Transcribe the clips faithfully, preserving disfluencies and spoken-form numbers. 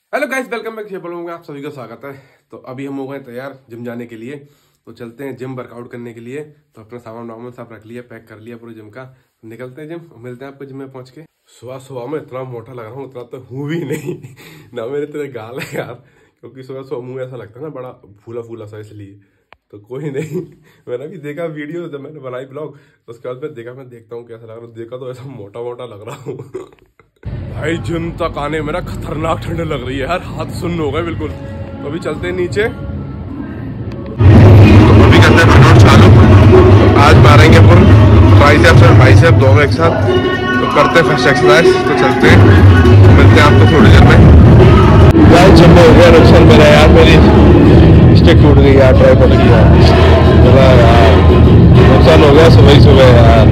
Hello guys, welcome back शेफल में आप सभी का स्वागत है। तो अभी हम हो गए तैयार जिम जाने के लिए। तो चलते हैं जिम वर्कआउट करने के लिए। तो अपना सामान वामान सब रख लिया, पैक कर लिया पूरे जिम का। तो निकलते हैं जिम, मिलते हैं आपको जिम में पहुंच के। सुबह सुबह में इतना मोटा लग रहा हूँ, उतना तो हूँ भी नहीं ना मेरे तेरे गाल है यार, क्योंकि सुबह सुबह मुँह ऐसा लगता है ना बड़ा फूला फूला सा, इसलिए। तो कोई नहीं, मैंने भी देखा वीडियो जब मैंने बनाई ब्लॉग, तो उसके बाद मैं देखा मैं देखता हूँ कैसा लग रहा हूँ। देखा तो ऐसा मोटा मोटा लग रहा हूँ भाई। जिम तक आने में ना खतरनाक ठंड लग रही है यार, हाथ सुन्न हो गए बिल्कुल। तो अभी चलते हैं नीचे, तो अभी करते हैं वर्कआउट चालू। आज मारेंगे फुल ट्राइसेप्स और बाइसेप दोनों एक साथ। तो करते हैं फर्स्ट एक्सरसाइज। तो चलते हैं, तो मिलते हैं आपको थोड़ी देर में। यार जिम में हो गया नुकसान मेरा यार, मेरी स्टिक टूट गई यार, ट्राइपॉड की यार, यार नुकसान हो गया सुबह ही सुबह यार।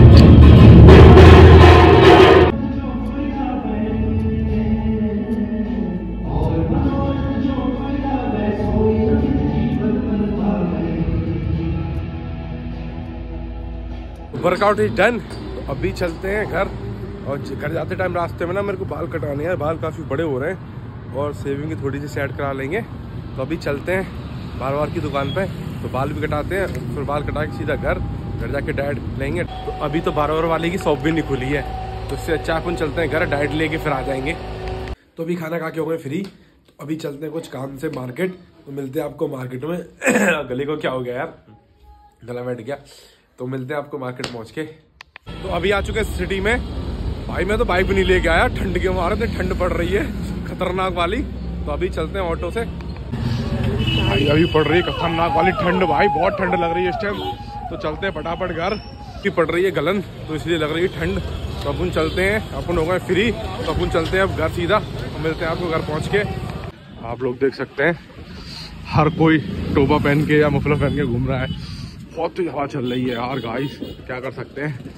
Workout is done. तो अभी चलते हैं घर, और घर जाते टाइम रास्ते में ना मेरे को बाल कटवाने हैं, बाल काफ़ी बड़े हो रहे हैं और शेविंग की थोड़ी सी सेट करा लेंगे। तो अभी चलते हैं बार बार की दुकान पे, तो बाल भी कटाते हैं, फिर बाल कटा के सीधा घर घर जाके डाइट लेंगे। तो अभी तो बार बार वाले की शॉप भी नहीं खुली है, तो उससे अच्छा अपन चलते हैं घर, डाइट लेके फिर आ जाएंगे। तो अभी खाना खा के हो गए फ्री। तो अभी चलते हैं कुछ काम से मार्केट, तो मिलते हैं आपको मार्केट में गले को क्या हो गया यार, गला बैठ गया। तो मिलते हैं आपको मार्केट पहुंच के। तो अभी आ चुके हैं सिटी में। भाई मैं तो बाइक भी नहीं लेके आया, ठंड के मारे इतनी ठंड पड़ रही है खतरनाक वाली। तो अभी चलते हैं ऑटो से। भाई अभी पड़ रही है खतरनाक वाली ठंड भाई, बहुत ठंड लग रही है इस टाइम। तो चलते हैं फटाफट घर, की पड़ रही है गलन, तो इसलिए लग रही है ठंड। तो अपन चलते हैं, अपन हो गए फ्री, तो अपन चलते हैं अब घर सीधा। तो मिलते हैं आपको घर पहुँच के। आप लोग देख सकते हैं हर कोई टोपा पहन के या मफलर पहन के घूम रहा है। बहुत तेज हवा चल रही है यार गाइस, क्या कर सकते हैं।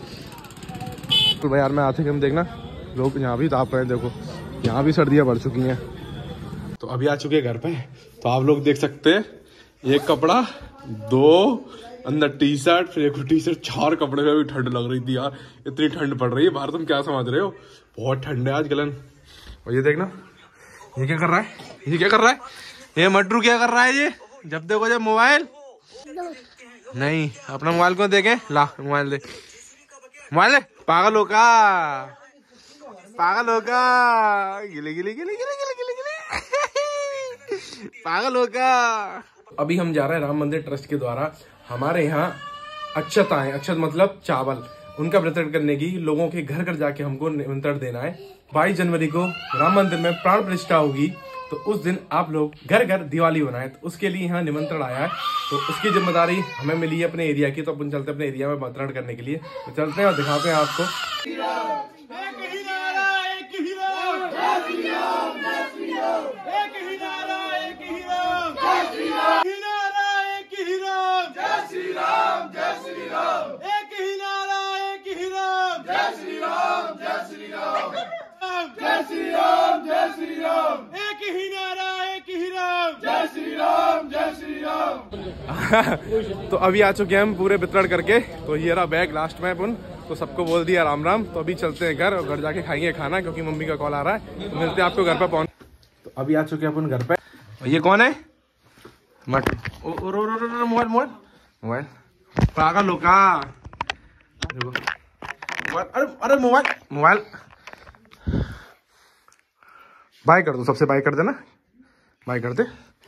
तो भाई यार मैं आते हम देखना लोग यहाँ भी ताप रहे हैं, देखो यहाँ भी सर्दियाँ बढ़ चुकी हैं। तो अभी आ चुके हैं घर पे। तो आप लोग देख सकते हैं एक कपड़ा, दो अंदर टी शर्ट, फिर एक टी शर्ट, चार कपड़े में भी ठंड लग रही थी यार। इतनी ठंड पड़ रही है बाहर, तुम क्या समझ रहे हो, बहुत ठंड है आज गलन। और ये देखना ये क्या कर रहा है, ये क्या कर रहा है, ये मटरू क्या कर रहा है, ये जब देखो जब मोबाइल नहीं, अपना मोबाइल को देखे, ला मोबाइल दे, मोबाइल दे, पागल हो का, पागल हो का, गिले गिले गिले गिले गिले गिले गिले पागल हो का। अभी हम जा रहे हैं राम मंदिर ट्रस्ट के द्वारा, हमारे यहाँ अक्षत आए, अक्षत मतलब चावल, उनका वितरण करने की, लोगों के घर घर जाके हमको निमंत्रण देना है। बाईस जनवरी को राम मंदिर में प्राण प्रतिष्ठा होगी, तो उस दिन आप लोग घर घर दिवाली बनाए। तो उसके लिए यहाँ निमंत्रण आया है, तो उसकी जिम्मेदारी हमें मिली है अपने एरिया की। तो अपन चलते हैं अपने एरिया में वितरण करने के लिए। तो चलते हैं और दिखाते हैं आपको। जय श्री राम जय श्री राम, एक ही नारा एक ही राम, जय श्री राम जय श्री राम। तो अभी आ चुके हैं हम पूरे वितरण करके। तो ये रहा बैग लास्ट में अपन, तो सबको बोल दिया राम राम। तो अभी चलते हैं घर, और घर जाके खाएंगे खाना, क्योंकि मम्मी का कॉल आ रहा है। तो मिलते हैं आपको घर पे पहुंच। तो अभी आ चुके हैं अपन घर पे। ये कौन है, मट मोबाइल मोबाइल मोबाइल पागल लोका, अरे अरे मोबाइल मोबाइल बाय कर दो, सबसे बाय कर देना, बाय कर दे।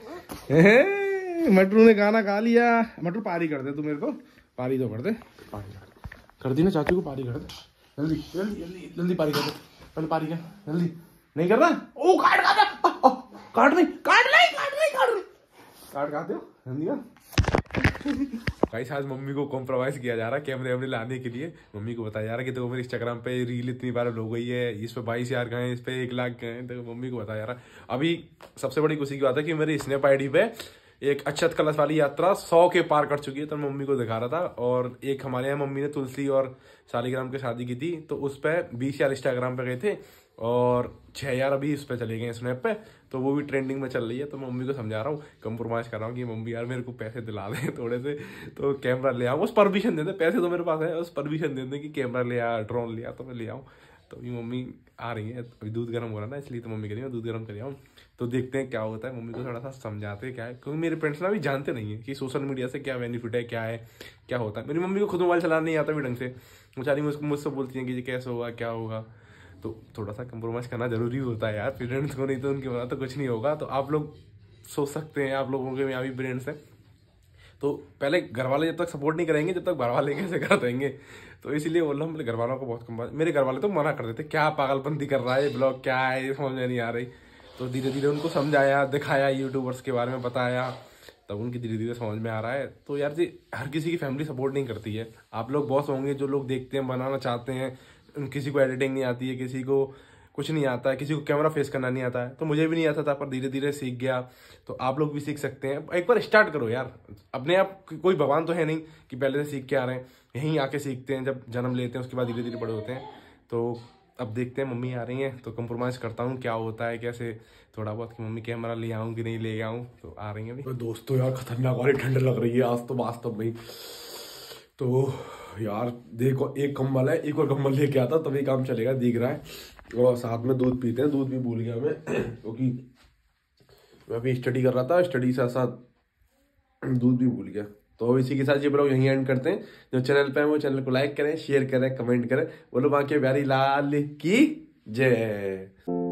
मटरू ने खाना खा लिया, मटरू पारी कर दे तू, मेरे को पारी तो कर दे, पारी कर दी ना चाचू को, पारी कर दे जल्दी जल्दी जल्दी जल्दी, पारी कर दे पहले, पारी कर जल्दी, नहीं कर रहा, ओ काट काट काट नहीं काट नहीं काट नहीं काट नहीं काट काट दो जल्दी कर। गाइस आज मम्मी को कॉम्प्रोमाइज किया जा रहा है कैमरे वैमरे लाने के लिए। मम्मी को बताया जा रहा है कि देखो मेरे इंस्टाग्राम पे रील इतनी बार हो गई है, इस पे बाईस हजार गए, इस पे एक लाख गए। तो मम्मी को बताया जा रहा है। अभी सबसे बड़ी खुशी की बात है कि मेरी स्नैप आईडी पे एक अक्षत कलश वाली यात्रा सौ के पार कर चुकी है। तो मम्मी को दिखा रहा था। और एक हमारे यहाँ मम्मी ने तुलसी और शालिग्राम की शादी की थी, तो उस पर बीस हजार इंस्टाग्राम पे गए थे, और छः हजार अभी इस पे चले गए स्नैप पे। तो वो भी ट्रेंडिंग में चल रही है। तो मम्मी को समझा रहा हूँ, कंप्रोमाइज कर रहा हूँ कि मम्मी यार मेरे को पैसे दिला दें थोड़े से, तो कैमरा ले आऊँ, उस परमिशन दे दे, पैसे तो मेरे पास है, उस परमिशन दे दें कि कैमरा ले आ, ड्रोन ले आ, तो मैं ले आऊँ। तो अभी मम्मी आ रही है, अभी दूध गर्म हो रहा है ना, इसलिए तो मम्मी कह रही है दूध गर्म कर आऊँ। तो देखते हैं क्या होता है, मम्मी को थोड़ा सा समझाते हैं क्या है, क्योंकि मेरे फ्रेंड्स ना अभी जानते नहीं है कि सोशल मीडिया से क्या बेनिफिट है, क्या है क्या होता है। मेरी मम्मी को खुद मोबाइल चलाना नहीं आता भी ढंग से, बेचारी मुझको मुझसे बोलती हैं कि ये कैसे होगा क्या होगा। तो थोड़ा सा कंप्रोमाइज़ करना जरूरी होता है यार पेरेंट्स को, नहीं तो उनके बना तो कुछ नहीं होगा। तो आप लोग सोच सकते हैं, आप लोगों के यहाँ भी पेरेंट्स हैं, तो पहले घर वाले जब तक सपोर्ट नहीं करेंगे तब तक घर वाले कैसे कर देंगे। तो इसीलिए बोल रहा हूँ, मेरे घर वालों को बहुत कम, मेरे घर वाले तो मना कर देते क्या पागलपंती कर रहा है, ब्लॉग क्या है ये समझ में नहीं आ रही। तो धीरे धीरे उनको समझाया, दिखाया, यूट्यूबर्स के बारे में बताया, तब उनकी धीरे धीरे समझ में आ रहा है। तो यार जी हर किसी की फैमिली सपोर्ट नहीं करती है। आप लोग बॉस होंगे जो लोग देखते हैं, बनाना चाहते हैं, किसी को एडिटिंग नहीं आती है, किसी को कुछ नहीं आता है, किसी को कैमरा फेस करना नहीं आता है। तो मुझे भी नहीं आता था, पर धीरे धीरे सीख गया। तो आप लोग भी सीख सकते हैं, एक बार स्टार्ट करो यार। अपने आप कोई भगवान तो है नहीं कि पहले से सीख के आ रहे हैं, यहीं आके सीखते हैं, जब जन्म लेते हैं उसके बाद धीरे धीरे बड़े होते हैं। तो अब देखते हैं, मम्मी आ रही हैं तो कंप्रोमाइज़ करता हूँ क्या होता है कैसे, थोड़ा बहुत कि मम्मी कैमरा ले आऊँ कि नहीं ले आऊँ। तो आ रही हैं अभी। दोस्तों यार खतरनाक वाली ठंड लग रही है आज तो वास्तव में। तो यार देखो एक कंबल है, एक और कंबल लेके आता तभी काम चलेगा, दिख रहा है। और साथ में दूध पीते हैं, दूध भी भूल गया मैं क्योंकि मैं अभी स्टडी कर रहा था, स्टडी साथ साथ दूध भी भूल गया। तो इसी के साथ ये ब्लॉग यहीं एंड करते हैं। जो चैनल पे है वो चैनल को लाइक करें, शेयर करें, कमेंट करें। बोलो बाकी प्यारी लाल की जय।